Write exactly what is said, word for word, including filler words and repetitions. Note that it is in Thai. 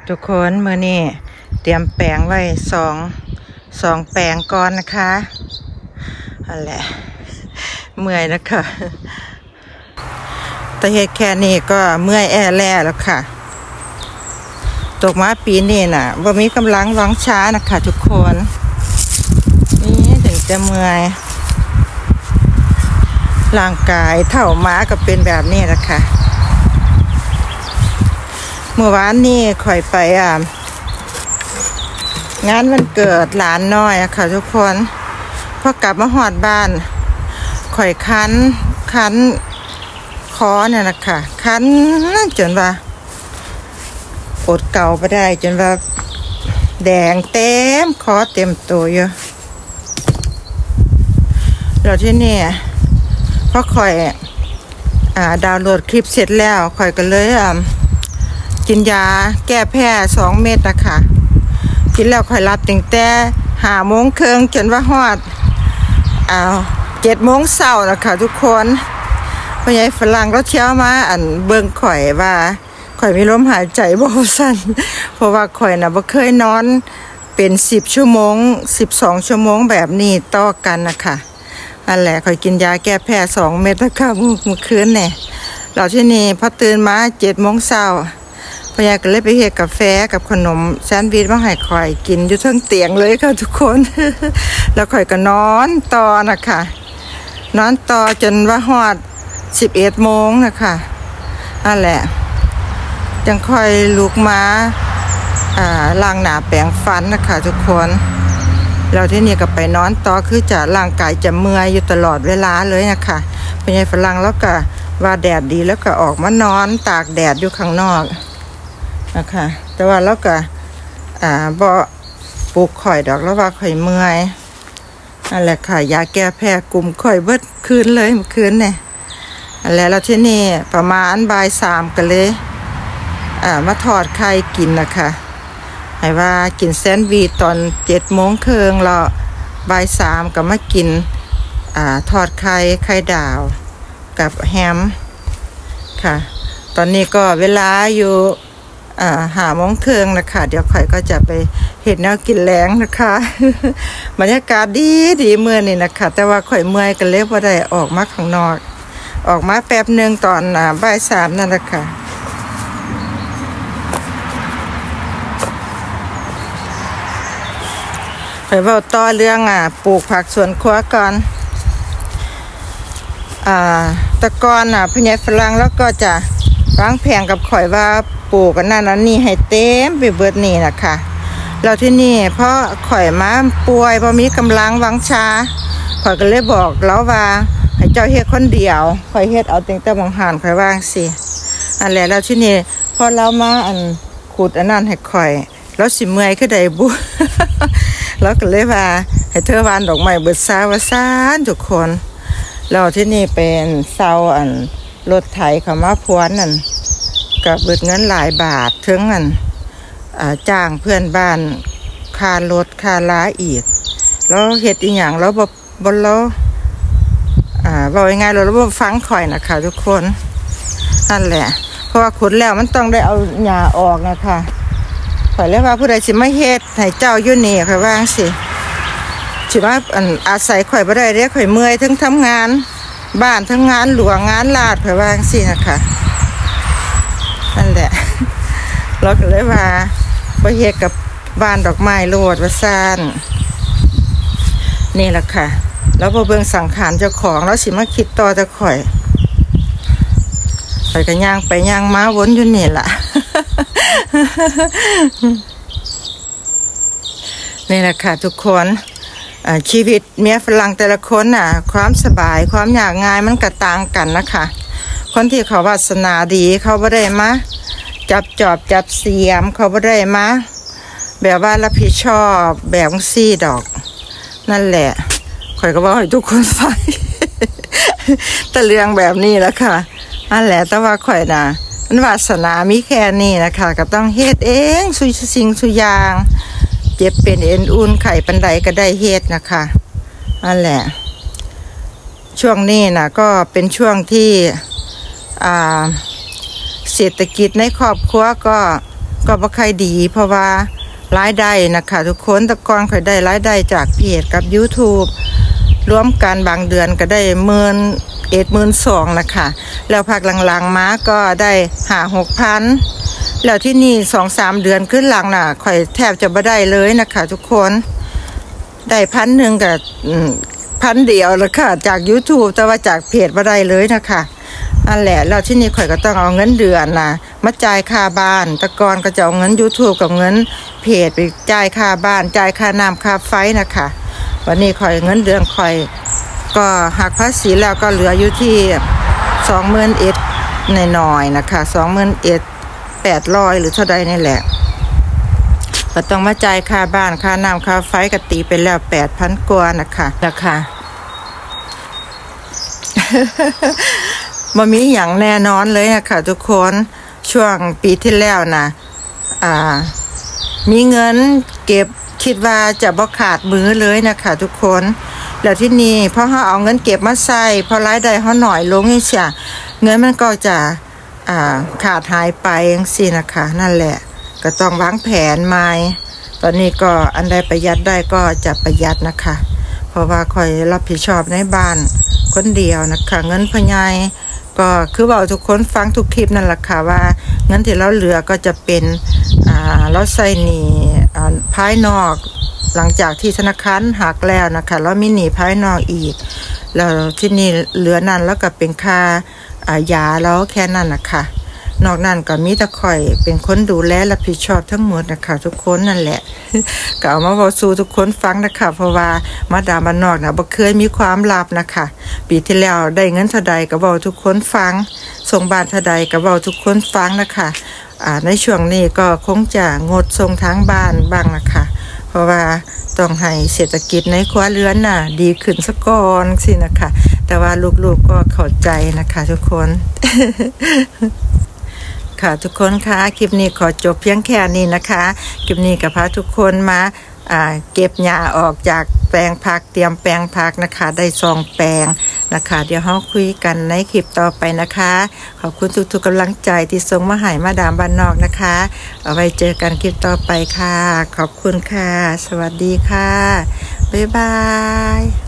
ทุกคนมื้อนี้เตรียมแปรงไว้สองสองแปรงก่อนนะคะนั่นแหละเมื่อยนะคะแต่เหตุแค่นี้ก็เมื่อยแอแล่แล้วค่ะตกมาปีนี้น่ะว่ามีกำลังวังช้านะคะทุกคนนี่ถึงจะเมื่อยร่างกายเท่าม้าก็เป็นแบบนี้แหละค่ะเมื่อวานนี้ข่อยไปอ่ะงานวันเกิดหลานน้อยอะค่ะทุกคนพอกลับมาหอดบ้านข่อยคันคันคอเนี่ยนะคะคันจนว่าอดเก่าไปได้จนว่าแดงเต็มคอเต็มตัวอยู่แล้วที่นี่พอข่อยอ่าดาวน์โหลดคลิปเสร็จแล้วข่อยก็เลยอ่ากินยาแก้แพ้สองเม็ดนะคะกินแล้วข่อยรับตั้งแต่ห้าโมงครึ่งจนว่าฮอดอ้าวเจ็ดโมงเช้านะคะทุกคนพ่อใหญ่ฝรั่งก็เชี่ยวมาอันเบิ่งข่อยว่าข่อยมีลมหายใจบ่สั้นเพราะว่าข่อยน่ะบ่เคยนอนเป็นสิบชั่วโมงสิบสองชั่วโมงแบบนี้ต่อกันนะคะนั่นแหละข่อยกินยาแก้แพ้สองเม็ดนะคะเมื่อคืนเนี่ยเราที่นี่พอตื่นมาเจ็ดโมงเช้าพ่อใหญ่ก็เลยไปเฮ็ดกาแฟกับขนมแซนด์วิชมาให้ข่อยกินอยู่ทั้งเตียงเลยค่ะทุกคนแล้วข่อยก็นอนต่อนะคะนอนต่อจนว่าฮอดสิบเอ็ดโมงนะคะนั่นแหละจังค่อยลุกมาอ่าล้างหน้าแปรงฟันนะคะทุกคนเราที่นี่ก็ไปนอนต่อคือจะร่างกายจะเมื่อยอยู่ตลอดเวลาเลยนะคะพ่อใหญ่ฝรั่งแล้วก็ว่าแดดดีแล้วก็ออกมานอนตากแดดอยู่ข้างนอกนะคะแต่ว่าแล้วก็อ่าบ่ปลุกข่อยดอกแล้วว่าข่อยเมื่อยนั่นแหละค่ะยาแก้แพ้กลุ่มข่อยเบิดคืนเลยเมื่อคืนเนี่ยนั่นแหละแล้วที่นี่ประมาณบ่ายสามกันเลยอ่ามาทอดไข่กินนะคะให้ว่ากินแซนด์วิชตอนเจ็ดโมงครึ่งแล้วบ่ายสามก็มากินอ่าทอดไข่ไข่ดาวกับแฮมค่ะตอนนี้ก็เวลาอยู่อ่าหาโมงครึ่งนะคะเดี๋ยวข่อยก็จะไปเห็ดแนวกินแล้งนะคะบรรยากาศดีดีเมื่อนี่นะคะแต่ว่าข่อยเมื่อยกันเลยว่าได้ออกมาข้างนอกออกมาแป๊บหนึ่งตอนอ่าบ่ายสามนั่นแหละค่ะข่อยเว้าต่อเรื่องอ่ะปลูกผักสวนครัวก่อนอ่าตะกอนอ่ะพ่อใหญ่ฝรั่งแล้วก็จะวางแผนกับข่อยว่าปลูกกันนั่นนั่นนี่ให้เต็มไปเบิดนี่นะคะเราที่นี่เพราะข่อยมาป่วยเพราะมีกำลังวังชาข่อยก็เลยบอกแล้วว่าให้เจ้าเฮ็ดคนเดียวข่อยเฮ็ดเอาตั้งแต่มองหานข่อยว่างสิอันแหละเราที่นี่พอเรามาอันขุดอันนั้นให้ข่อยแล้วสิเมื่อยคือใดบุ แล้วก็เลยว่าให้เธอวานดอกไม้เบิดซาว่าซ่านทุกคนเราที่นี่เป็นเซาอันรถไถเขามาพวนนั่นก็เบิดเงินหลายบาทถึงอันจ้างเพื่อนบ้านค่ารถค่าล้าอีกแล้วเฮ็ดอีหยังแล้วบ่บ่แล้วอ่าว่ายังไงเราบ่ฟังข่อยนะคะทุกคนนั่นแหละเพราะว่าขุดแล้วมันต้องได้เอาหญ้าออกนะคะข่อยเลยว่าผู้ใดสิมาเฮ็ดให้เจ้าอยู่นี่ข่อยว่าจังซี่สิมาอันอาศัยข่อยบ่ได้เด้ข่อยเมื่อยทั้งทำงานบ้านทั้งงานหลวงงานลาดข่อยว่าจังซี่นะคะนั่นแหละเราก็เลยว่าไปเฮ็ดกับบ้านดอกไม้โลดว่าซ่านนี่แหละค่ะแล้วพอเบิ่งสังขารเจ้าของแล้วสิมาคิดต่อจะข่อยข่อยก็ย่างไปย่างมาวนอยู่นี่ล่ะ นี่แหละค่ะทุกคนชีวิตเมียฝรั่งแต่ละคนน่ะความสบายความยากง่ายมันก็ต่างกันนะคะคนที่เขาวาสนาดีเขาบ่ได้มาจับจอบจับเสียมเขาบ่ได้มาแบบว่ารับผิดชอบแบบซี่ดอกนั่นแหละข่อยก็บอกให้ทุกคนฟัง แต่เรื่องแบบนี้แหละค่ะนั่นแหละแต่ว่าข่อยน่ะมันวาสนามีแค่นี้นะคะก็ต้องเฮ็ดเองสุสิ่งสุอย่างเจ็บเป็นเอ็นอุ่นไข่ปันไดก็ได้เฮ็ดนะคะนั่นแหละช่วงนี้นะก็เป็นช่วงที่อ่าเศรษฐกิจในครอบครัวก็ก็บ่ค่อยดีเพราะว่ารายได้นะคะทุกคนแต่ก่อนค่อยได้รายได้จากเพจกับ YouTube รวมกันบางเดือนก็ได้หมื่นเอ็ดหมื่นสองนะคะแล้วพักหลังๆมาก็ได้หาหกพันแล้วที่นี่สองสามเดือนขึ้นหลังน่ะค่อยแทบจะไม่ได้เลยนะคะทุกคนได้พันหนึ่งกับพันเดียวแล้วค่ะจาก YouTube แต่ว่าจากเพจไม่ได้เลยนะคะอันแหละแล้วที่นี่ข่อยก็ต้องเอาเงินเดือนนะมาจ่ายค่าบ้านแต่ก่อนก็จะเอาเงิน YouTube กับเงินเพจไปจ่ายค่าบ้านจ่ายค่าน้ำค่าไฟนะคะวันนี้ข่อยเงินเดือนข่อยก็หักภาษีแล้วก็เหลืออยู่ที่สองหมื่นเอ็ดหน่อยๆนะคะสองหมื่นเอ็ดแปดร้อยหรือเท่าใดนี่แหละก็ต้องมาจ่ายค่าบ้านค่าน้ำค่าไฟก็ตีไปแล้วแปดพันกว่านะคะนะคะมันมีอย่างแน่นอนเลยนะคะทุกคนช่วงปีที่แล้วนะอ่ามีเงินเก็บคิดว่าจะบ่ขาดมือเลยนะคะทุกคนแล้วที่นี่เพราะเขาเอาเงินเก็บมาใส่พอรายได้เขาหน่อยลงนี่เสียเงินมันก็จะอ่าขาดหายไปอย่างสินะคะนั่นแหละก็ต้องวางแผนใหม่ตอนนี้ก็อันใดประหยัดได้ก็จะประหยัดนะคะเพราะว่าคอยรับผิดชอบในบ้านคนเดียวนะคะเงินพ่อใหญ่ก็คือว่าทุกคนฟังทุกคลิปนั่นแหละค่ะว่าเงินที่เราเหลือก็จะเป็นอ่าเราใส่หนี้อ่าภายนอกหลังจากที่ธนาคารหักแล้วนะคะแล้วมีหนี้ภายนอกอีกแล้วที่นี่เหลือนั่นแล้วก็เป็นค่าอ่ายาแล้วแค่นั้นนะคะนอกนั้นก็มีแต่ข่อยเป็นคนดูแลรับผิดชอบทั้งหมดนะคะทุกคนนั่นแหละ ก็เอามาบอกสู่ทุกคนฟังนะคะเพราะว่ามาดามบ้านนอกนะบ่เคยมีความลับนะคะปีที่แล้วได้เงินเท่าใดก็บอกทุกคนฟังส่งบ้านเท่าใดก็บอกทุกคนฟังนะคะอ่าในช่วงนี้ก็คงจะงดส่งทางบ้านบ้างนะคะเพราะว่าต้องให้เศรษฐกิจในครัวเรือนน่ะดีขึ้นซะก่อนสินะคะแต่ว่าลูกๆก็เข้าใจนะคะทุกคน ค่ะทุกคนคะคลิปนี้ขอจบเพียงแค่นี้นะคะคลิปนี้กับพาทุกคนมาอ่าเก็บหญ้าออกจากแปลงผักเตรียมแปลงผักนะคะได้สองแปลงนะคะเดี๋ยวเราคุยกันในคลิปต่อไปนะคะขอบคุณทุกๆกำลังใจที่ส่งมาให้มาดามบ้านนอกนะคะเอาไว้เจอกันคลิปต่อไปค่ะขอบคุณค่ะสวัสดีค่ะบ๊ายบาย